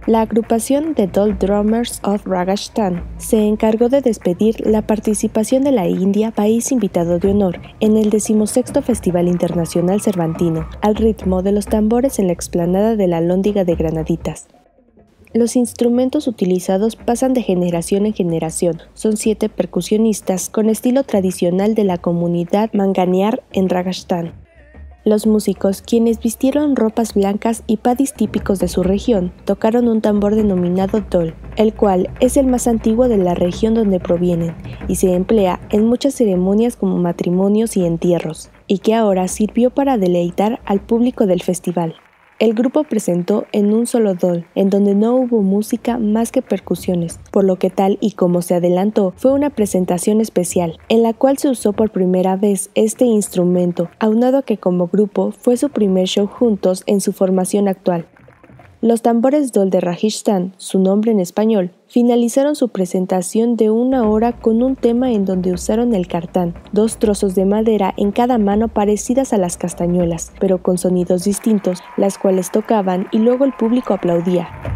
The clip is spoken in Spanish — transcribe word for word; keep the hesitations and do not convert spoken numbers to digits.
La agrupación The Dhol Drummers of Rajasthan se encargó de despedir la participación de la India, país invitado de honor, en el decimosexto Festival Internacional Cervantino, al ritmo de los tambores en la explanada de la Alhóndiga de Granaditas. Los instrumentos utilizados pasan de generación en generación. Son siete percusionistas con estilo tradicional de la comunidad manganiar en Rajasthan. Los músicos, quienes vistieron ropas blancas y padis típicos de su región, tocaron un tambor denominado dhol, el cual es el más antiguo de la región donde provienen y se emplea en muchas ceremonias como matrimonios y entierros, y que ahora sirvió para deleitar al público del festival. El grupo presentó en un solo dhol, en donde no hubo música más que percusiones, por lo que tal y como se adelantó, fue una presentación especial, en la cual se usó por primera vez este instrumento, aunado a que como grupo fue su primer show juntos en su formación actual. Los tambores dhol de Rajasthan, su nombre en español, finalizaron su presentación de una hora con un tema en donde usaron el kartán, dos trozos de madera en cada mano parecidas a las castañuelas, pero con sonidos distintos, las cuales tocaban y luego el público aplaudía.